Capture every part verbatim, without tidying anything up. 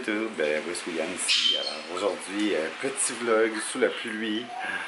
YouTube, ben, Wes Williams ici. Alors aujourd'hui, euh, petit vlog sous la pluie.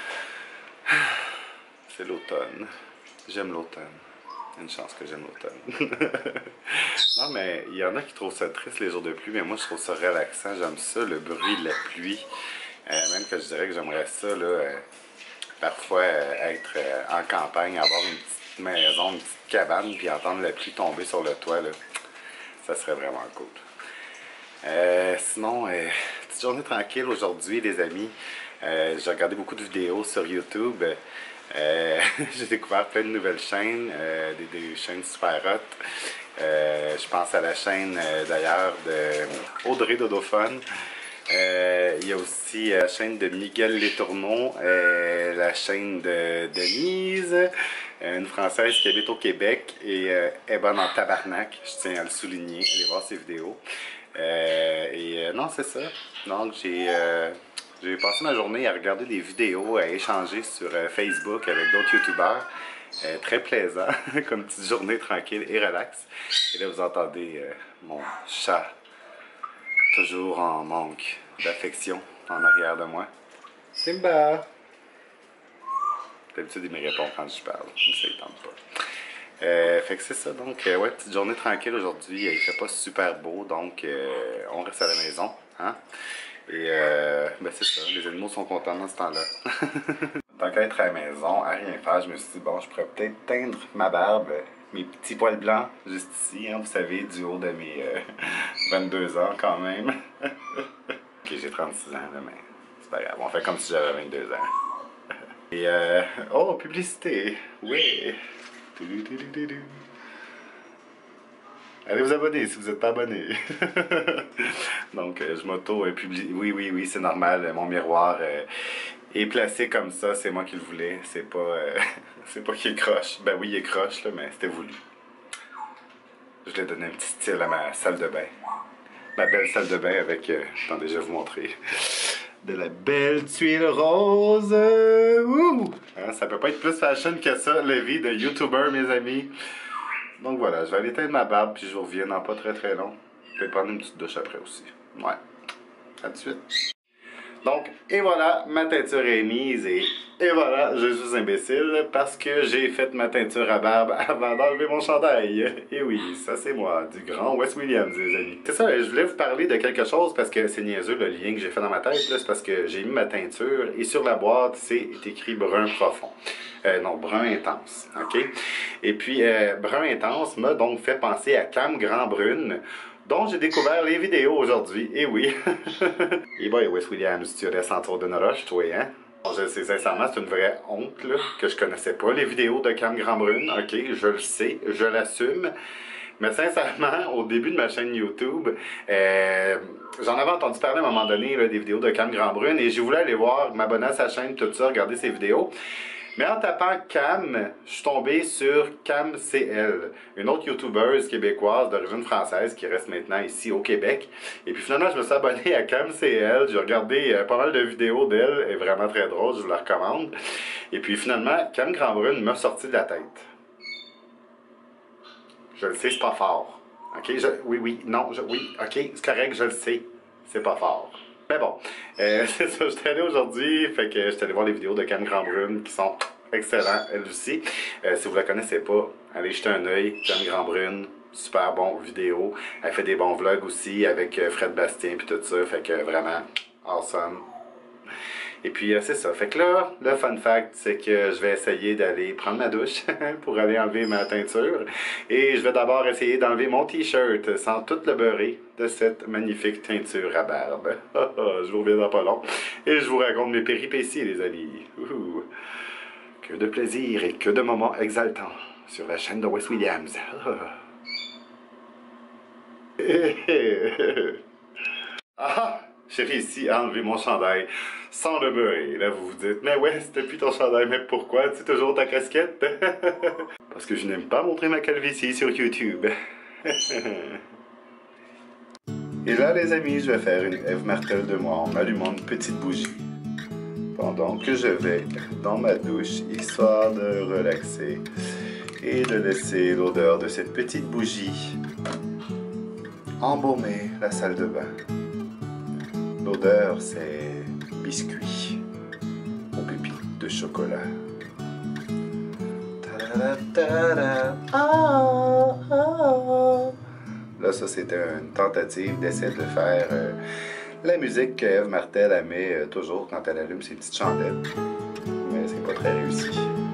C'est l'automne. J'aime l'automne. Une chance que j'aime l'automne. Non, mais il y en a qui trouvent ça triste les jours de pluie, mais moi je trouve ça relaxant. J'aime ça, le bruit de la pluie. Euh, même que je dirais que j'aimerais ça, là, euh, parfois euh, être euh, en campagne, avoir une petite maison, une petite cabane, puis entendre la pluie tomber sur le toit, là. Ça serait vraiment cool. Euh, sinon, euh, petite journée tranquille aujourd'hui, les amis. Euh, j'ai regardé beaucoup de vidéos sur YouTube. Euh, j'ai découvert plein de nouvelles chaînes, euh, des, des chaînes super hot. Euh, je pense à la chaîne euh, d'ailleurs de Audrey Dodophone. Euh, il y a aussi la chaîne de Miguel Letourneau, euh, la chaîne de Denise, une Française qui habite au Québec et euh, est bonne en tabarnak, je tiens à le souligner, allez voir ses vidéos. Euh, et euh, non, c'est ça. Donc j'ai euh, j'ai passé ma journée à regarder des vidéos, à échanger sur euh, Facebook avec d'autres youtubeurs. Euh, très plaisant, comme petite journée tranquille et relax. Et là vous entendez euh, mon chat, toujours en manque d'affection en arrière de moi. Simba! D'habitude il me répond quand je parle, mais ça il tente pas. Euh, fait que c'est ça, donc euh, ouais, petite journée tranquille aujourd'hui, il fait pas super beau, donc euh, on reste à la maison, hein? Et euh, ben c'est ça, les animaux sont contents dans ce temps-là. Tant qu'à être à la maison, à rien faire, je me suis dit, bon, je pourrais peut-être teindre ma barbe, mes petits poils blancs, juste ici, hein, vous savez, du haut de mes euh, vingt-deux ans quand même. Ok, j'ai trente-six ans, là, mais c'est pas grave, on fait comme si j'avais vingt-deux ans. Et euh, oh, publicité, oui! Allez vous abonner si vous n'êtes pas abonné. Donc euh, je m'auto-publie. Oui, oui, oui, c'est normal. Mon miroir euh, est placé comme ça. C'est moi qui le voulais. C'est pas, euh, c'est pas qu'il est croche. Ben oui, il est croche, là, mais c'était voulu. Je l'ai donné un petit style à ma salle de bain. Ma belle salle de bain avec... Euh, attendez, je vais vous montrer. De la belle tuile rose. Ouh! Hein, ça peut pas être plus fashion que ça, la vie de YouTuber, mes amis. Donc voilà, je vais aller teindre ma barbe, puis je reviens dans pas très très long. Je vais prendre une petite douche après aussi. Ouais. À tout de suite. Donc, et voilà, ma teinture est mise et, et voilà, je suis imbécile parce que j'ai fait ma teinture à barbe avant d'enlever mon chandail. Et oui, ça c'est moi, du grand Wes Williams, les amis. C'est ça, je voulais vous parler de quelque chose parce que c'est niaiseux le lien que j'ai fait dans ma tête, c'est parce que j'ai mis ma teinture et sur la boîte, c'est écrit brun profond. Euh, non, brun intense, ok? Et puis, euh, brun intense m'a donc fait penser à Cam Grand Brune, dont j'ai découvert les vidéos aujourd'hui, et oui. Et boy, Wes Williams, tu restes en tour d'une roche, toi, hein? Je sais, sincèrement, c'est une vraie honte, là, que je connaissais pas les vidéos de Cam Grand Brune, ok? Je le sais, je l'assume. Mais sincèrement, au début de ma chaîne YouTube, euh, j'en avais entendu parler à un moment donné, là, des vidéos de Cam Grand Brune, et j'ai voulu aller voir, m'abonner à sa chaîne, tout ça, regarder ses vidéos. Mais en tapant Cam, je suis tombé sur Cam C L, une autre youtubeuse québécoise d'origine française qui reste maintenant ici au Québec. Et puis finalement, je me suis abonné à Cam C L. J'ai regardé euh, pas mal de vidéos d'elle, elle est vraiment très drôle, je vous la recommande. Et puis finalement, Cam Grand Brune m'a sorti de la tête. Je le sais, c'est pas fort. Ok, je, oui, oui, non, je, oui, ok, c'est correct, je le sais, c'est pas fort. Mais bon, euh, c'est ça, je suis allé aujourd'hui, fait que je suis allé voir les vidéos de Cam Grand Brune qui sont excellentes, elle aussi. Euh, si vous la connaissez pas, allez jeter un œil, Cam Grand Brune, super bon vidéo. Elle fait des bons vlogs aussi avec Fred Bastien puis tout ça, fait que vraiment, awesome. Et puis euh, c'est ça, fait que là, le fun fact, c'est que je vais essayer d'aller prendre ma douche pour aller enlever ma teinture. Et je vais d'abord essayer d'enlever mon t-shirt sans tout le beurrer de cette magnifique teinture à barbe. Je vous reviens dans pas long. Et je vous raconte mes péripéties, les amis. Ouh. Que de plaisir et que de moments exaltants sur la chaîne de Wes Williams. Ah! J'ai réussi à enlever mon chandail sans le beurrer. Là, vous vous dites, mais ouais, c'était plus ton chandail, mais pourquoi? Tu toujours ta casquette? Parce que je n'aime pas montrer ma calvitie sur YouTube. Et là, les amis, je vais faire une Ève Martel de moi en allumant une petite bougie. Pendant que je vais dans ma douche, histoire de relaxer et de laisser l'odeur de cette petite bougie embaumer la salle de bain. L'odeur, c'est biscuit aux pépites de chocolat. Ta-da-da-da-da. Ah, ah. Là, ça, c'était une tentative d'essayer de faire euh, la musique que Eve Martel aimait euh, toujours quand elle allume ses petites chandelles. Mais c'est pas très réussi.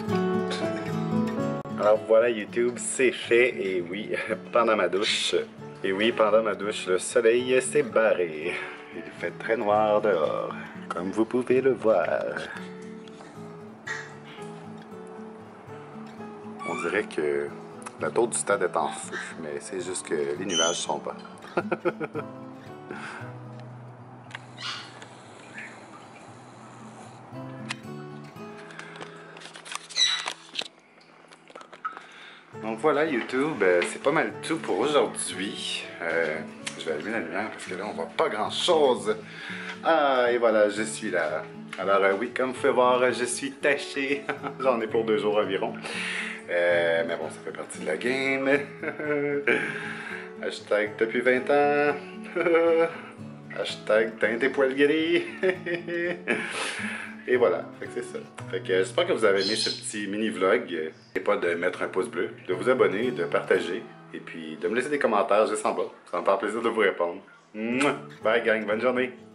Alors voilà, YouTube, c'est fait. Et oui, pendant ma douche, et oui, pendant ma douche, le soleil s'est barré. Il fait très noir dehors, comme vous pouvez le voir. On dirait que la tour du stade est en feu, mais c'est juste que les nuages sont bas. Donc voilà YouTube, euh, c'est pas mal tout pour aujourd'hui. Euh, je vais allumer la lumière parce que là on voit pas grand chose. Ah et voilà, je suis là. Alors euh, oui, comme vous pouvez voir, je suis taché. J'en ai pour deux jours environ. Euh, mais bon, ça fait partie de la game. Hashtag depuis vingt ans. Hashtag teint tes poils gris. Et voilà, fait que c'est ça. Fait que j'espère que vous avez aimé ce petit mini-vlog. N'oubliez pas de mettre un pouce bleu, de vous abonner, de partager, et puis de me laisser des commentaires juste en bas. Ça va me faire plaisir de vous répondre. Mouah! Bye gang, bonne journée!